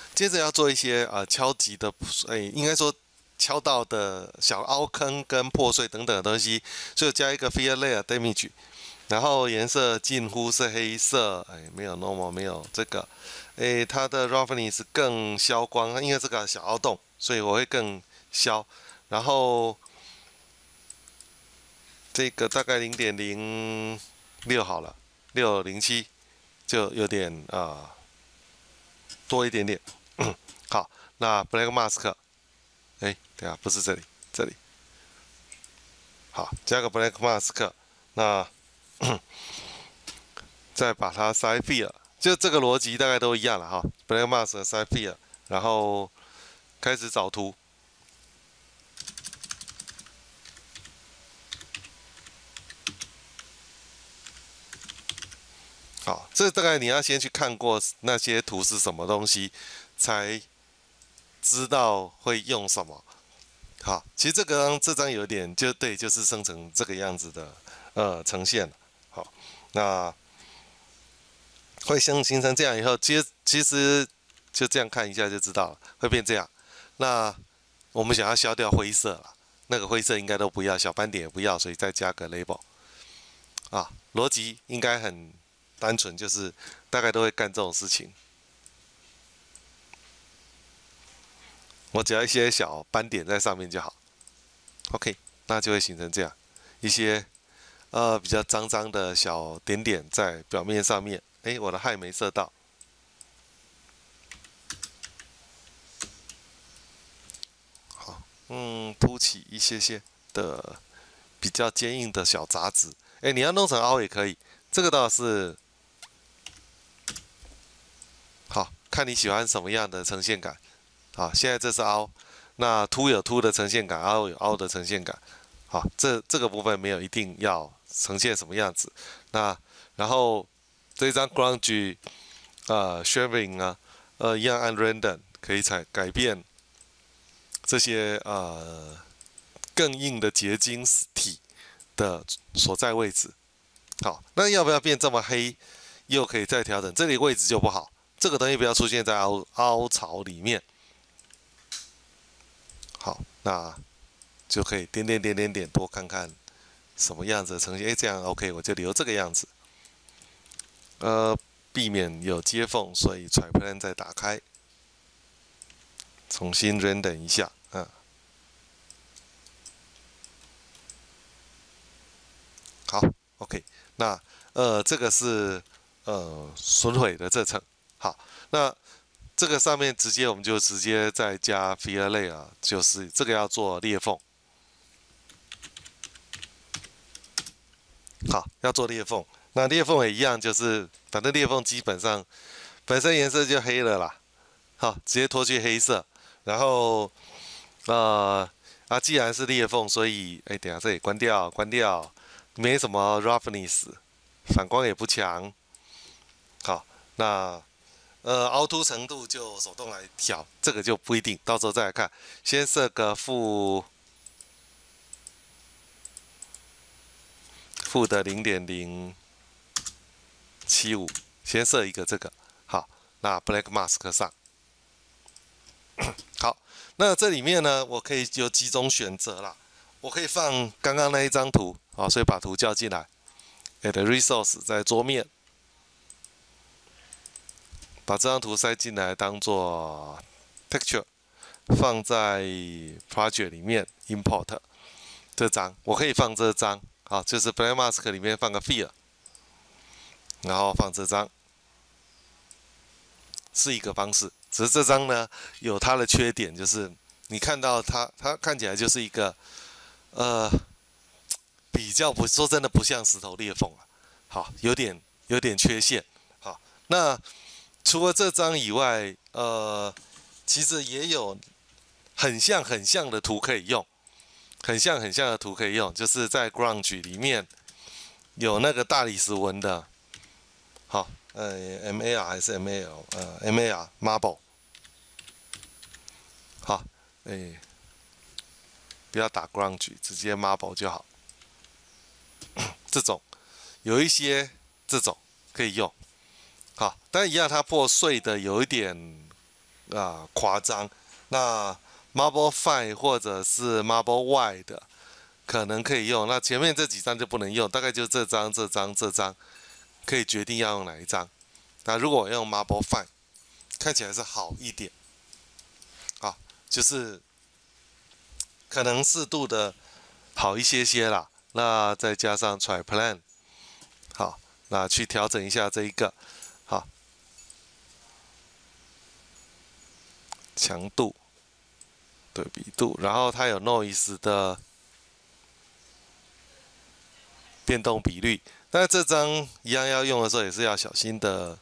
接着要做一些敲击的，应该说敲到的小凹坑跟破碎等等的东西，所以加一个 Fear Layer Damage，然后颜色近乎是黑色，没有 Normal， 没有这个，它的 Roughness 更消光，因为这个小凹洞，所以我会更消，然后这个大概0.06好了，607就有点多一点点。好，那 Black Mask， 等下不是这里，这里。好，加个 Black Mask， 那再把它塞 Fear， 就这个逻辑大概都一样了哈。Black Mask 塞 Fear， 然后开始找图。好，这大概你要先去看过那些图是什么东西，才知道会用什么。好，其实这张有点就对，就是生成这个样子的呈现。好，那会形成这样以后，其实就这样看一下就知道了，会变这样。那我们想要消掉灰色了，那个灰色应该都不要，小斑点也不要，所以再加个 label。逻辑应该很单纯，就是大概都会干这种事情。我只要一些小斑点在上面就好。OK， 那就会形成这样一些比较脏脏的小点点在表面上面。我的氦没射到。好，凸起一些的比较坚硬的小杂质。你要弄成凹也可以，这个倒是好看你喜欢什么样的呈现感。好，现在这是凹，那凸有凸的呈现感，凹有凹的呈现感。好，这个部分没有一定要呈现什么样子。那然后这张 grunge shading 啊，一样按 random 可以改变这些更硬的结晶体的所在位置。好，那要不要变这么黑？又可以再调整，这里位置就不好，这个东西不要出现在凹槽里面。好，那就可以点多看看什么样子的呈现。这样 OK， 我就留这个样子。避免有接缝，所以 Try Plan 再打开，重新 render 一下。好 ，OK， 那这个是损毁的这层。好，那这个上面我们就直接再加 Fear Layer， 就是这个要做裂缝。好，要做裂缝，那裂缝也一样，就是反正裂缝基本上本身颜色就黑了啦。好，直接脱去黑色，然后既然是裂缝，所以等下这里关掉，没什么 roughness， 反光也不强。好，那凹凸程度就手动来调，这个就不一定，到时候再来看。先设个负的0.075，先设一个这个。好，那 Black Mask 上。好，那这里面呢，我可以有几种选择啦。我可以放刚刚那一张图，所以把图叫进来。Add Resource 在桌面，把这张图塞进来当做 Texture， 放在 Project 里面 Import 这张，我可以放这张，就是 Black Mask 里面放个 Fear， 然后放这张，是一个方式。只是这张呢有它的缺点，就是你看到它看起来就是一个比较不说真的不像石头裂缝啊，好，有点缺陷。好，那除了这张以外，其实也有很像的图可以用，很像的图可以用，就是在 Grunge 里面有那个大理石纹的，好。MAR 还是 MAR Marble， 好，不要打 Grunge， 直接 Marble 就好。这种有一些这种可以用，好，但一样它破碎的有一点夸张。那 Marble Fine 或者是 Marble White 的可能可以用，那前面这几张就不能用，大概就这张、这张、这张可以决定要用哪一张。那如果我用 Marble Fine，看起来是好一点，啊，就是可能适度的好一些些啦。那再加上 Triplan， 好，那去调整一下这一个，好，强度、对比度，然后它有 Noise 的变动比率。但是这张一样要用的时候也是要小心的。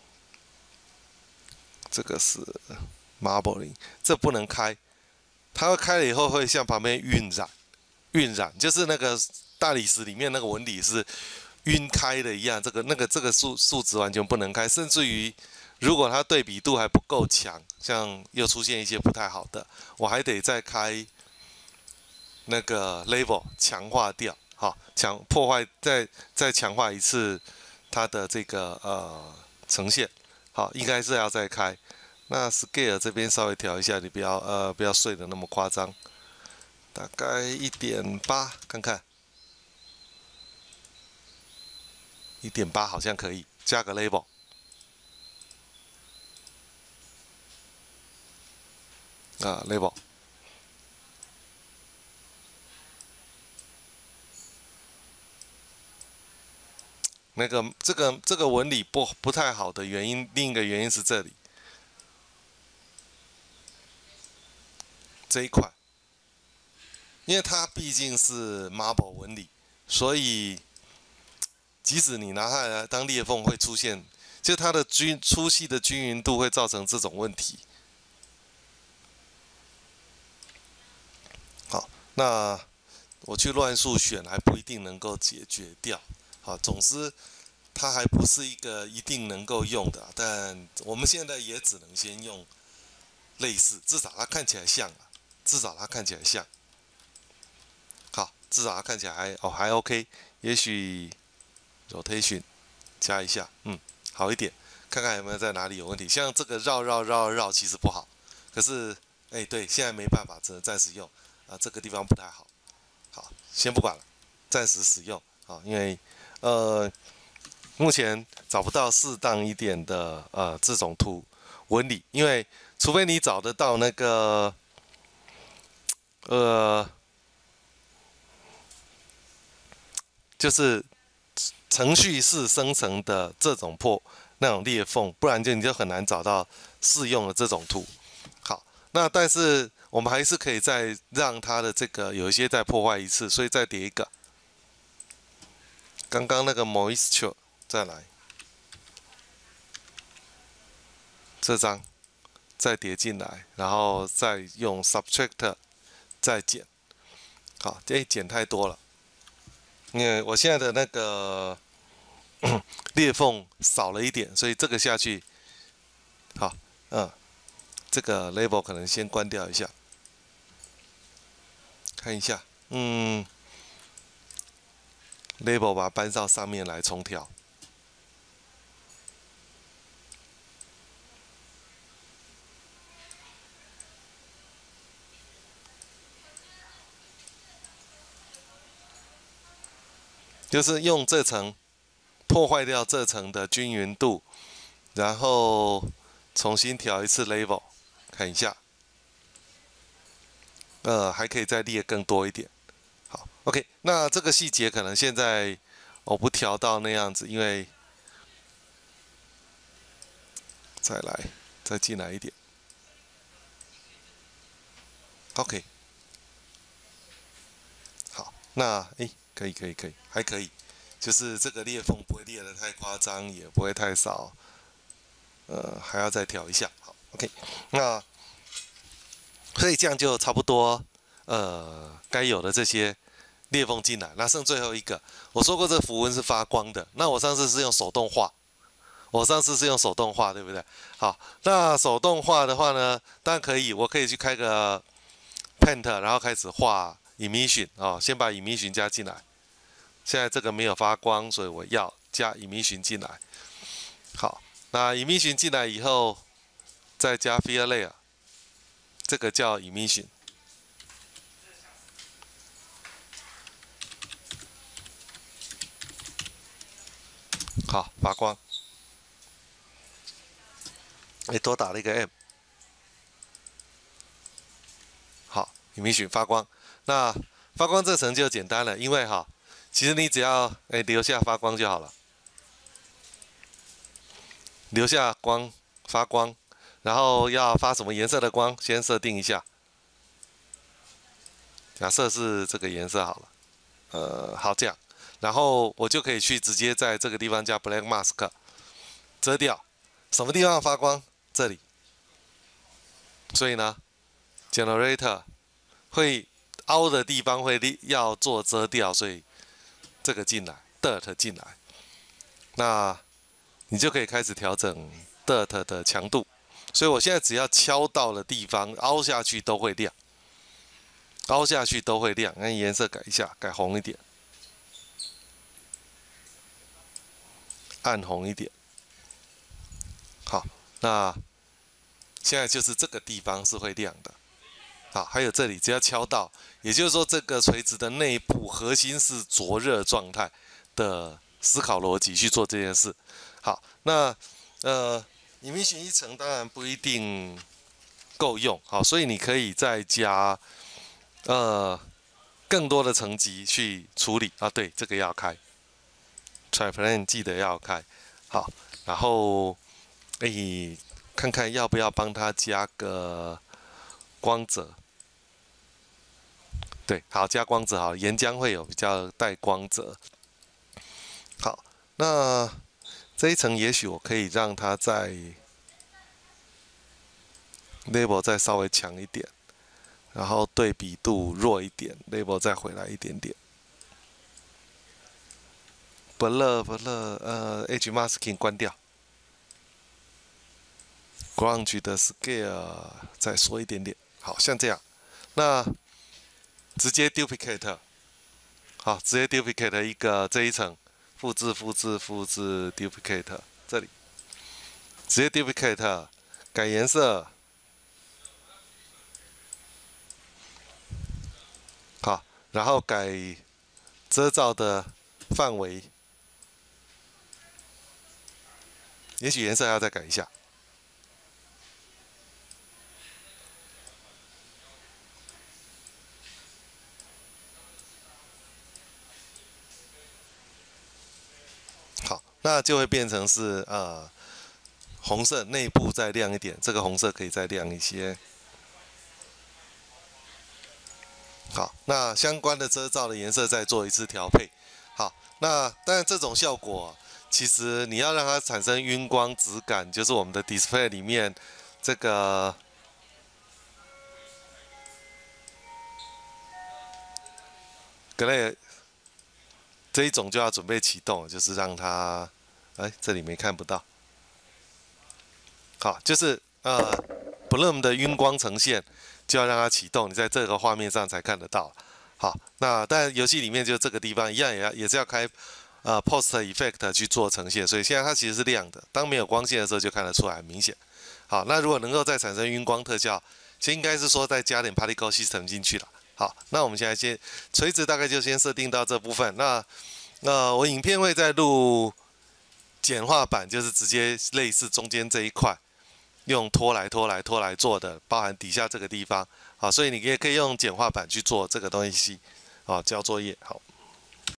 这个是 Marbling， 这不能开，它会开了以后会向旁边晕染，就是那个大理石里面那个纹理是晕开的一样。这个数值完全不能开，甚至于如果它对比度还不够强，像又出现一些不太好的，我还得再开那个 label 强化掉，好，破坏再强化一次它的这个呈现，好，应该是要再开。那 scale 这边稍微调一下，你不要碎的那么夸张，大概1.8，看看1.8好像可以，加个 label。label， 这个纹理不太好的原因，另一个原因是这里这一块，因为它毕竟是 marble 纹理，所以即使你拿它来当裂缝，会出现就它的粗细的均匀度会造成这种问题。好，那我去乱数选还不一定能够解决掉。好，总之它还不是一个一定能够用的，但我们现在也只能先用类似，至少它看起来像啊，至少它看起来像。好，至少它看起来还 OK， 也许 rotation 加一下，好一点，看看有没有在哪里有问题。像这个绕其实不好，可是对，现在没办法，只能暂时用这个地方不太好。好，先不管了，暂时使用啊，因为目前找不到适当一点的这种图纹理，因为除非你找得到那个就是程序式生成的这种那种裂缝，不然你就很难找到适用的这种图。好，那但是我们还是可以再让它的这个有一些再破坏一次，所以再叠一个。刚刚那个 moisture 再来，这张再叠进来，然后再用 subtract 再减。好，减太多了，因为我现在的那个裂缝少了一点，所以这个下去，好，这个 label 可能先关掉一下，看一下，label 把它搬到上面来重调。就是用这层破坏掉这层的均匀度，然后重新调一次 label， 看一下，还可以再列更多一点。好 ，OK， 那这个细节可能现在我不调到那样子，因为再进来一点。OK， 好，那可以，还可以，就是这个裂缝不会裂得太夸张，也不会太少，还要再调一下。好 ，OK， 那所以这样就差不多，该有的这些裂缝进来，那剩最后一个。我说过这符文是发光的，那我上次是用手动画，对不对？好，那手动画的话呢，当然可以，我可以去开个 Paint， 然后开始画 Emission 先把 Emission 加进来。现在这个没有发光，所以我要加 emission 进来。好，那 emission 进来以后， 再加 Fill Layer， 这个叫 Emission。好，发光。多打了一个 M。好 ，Emission 发光。那发光这层就简单了，因为其实你只要留下发光就好了，留下光发光，然后要发什么颜色的光，先设定一下。假设是这个颜色好了，好这样，然后我就可以去直接在这个地方加 Black Mask 遮掉，什么地方发光？这里。所以呢 ，Generator 会凹的地方会要做遮掉，所以这个进来 ，Dirt 进来，那你就可以开始调整 Dirt 的强度。所以我现在只要敲到的地方凹下去都会亮，凹下去都会亮。那颜色改一下，改红一点，暗红一点。好，那现在就是这个地方是会亮的。好，还有这里只要敲到，也就是说这个垂直的内部核心是灼热状态的思考逻辑去做这件事。好，那Emission 一层当然不一定够用，好，所以你可以再加更多的层级去处理啊。对，这个要开 Triplane 记得要开。好，然后看看要不要帮它加个光泽。对，好，加光泽好，岩浆会有比较带光泽。好，那这一层也许我可以让它在 label 再稍微强一点，然后对比度弱一点 ，label 再回来一点点。Blur Edge Masking 关掉 ，Grunge 的 Scale 再缩一点点，好像这样。那直接 Duplicate， 好，直接 Duplicate 一个这一层，复制 Duplicate 这里，直接 Duplicate 改颜色，好，然后改遮罩的范围，也许颜色还要再改一下。好，那就会变成是红色内部再亮一点，这个红色可以再亮一些。好，那相关的遮罩的颜色再做一次调配。好，那当然这种效果，其实你要让它产生晕光质感，就是我们的 display 里面这个这一种就要准备启动，就是让它，这里没看不到。好，就是Bloom 的晕光呈现就要让它启动，你在这个画面上才看得到。好，那但游戏里面就这个地方一样也是要开Post Effect 去做呈现，所以现在它其实是亮的，当没有光线的时候就看得出来，很明显。好，那如果能够再产生晕光特效，其实应该是说再加点 Particle System 进去了。好，那我们现在先垂直大概就先设定到这部分。那我影片会再录简化版，就是直接类似中间这一块，用拖来做的，包含底下这个地方。好，所以你也可以用简化版去做这个东西。好，交作业好。